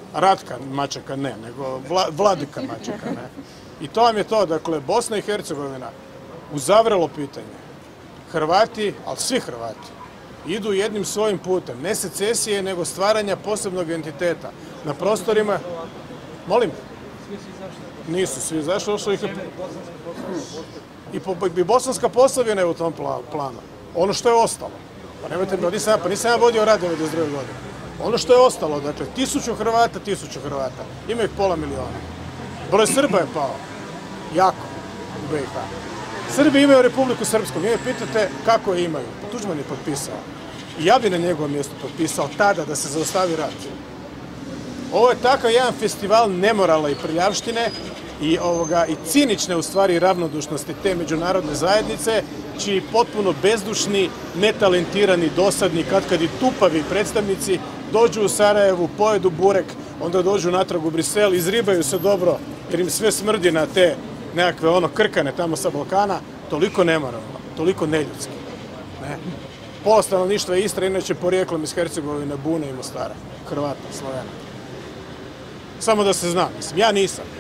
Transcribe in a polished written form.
Ratka Mačeka ne, nego Vladika Mačeka ne. I to vam je to, dakle, Bosna i Hercegovina uzavrelo pitanje. Hrvati, ali svi Hrvati, idu jednim svojim putem, ne secesije, nego stvaranja posebnog entiteta. Na prostorima, molim, nisu svi zašli, došlo ih je... I Bosanska Posavina je u tom planu. Ono što je ostalo. Pa nemojte mi, nisam ja vodio rat 92. godine. Ono što je ostalo, dakle, 1000 Hrvata, ima ih pola miliona. Broj Srba je pao. Jako. U BiH. Srbi imaju Republiku Srpsku. Vi me pitate kako je imaju. Tuđman je potpisao. I ja bi na njegovom mjestu potpisao tada da se zaustavi rat. Ovo je takav jedan festival nemorala i prljavštine i cinične u stvari ravnodušnosti te međunarodne zajednice, čiji potpuno bezdušni, netalentirani, dosadni, katkad i tupavi predstavnici dođu u Sarajevu, pojedu burek, onda dođu natrag u Brisel, izribaju se dobro jer im sve smrdi na te nekakve krkane tamo sa Balkana, toliko nemoralno, toliko neljudski. Pola stanovništva je Istra, inače porijeklom iz Hercegovine, Bune i Mostara, Hrvata, Slovena. Samo da se zna, mislim, ja nisam.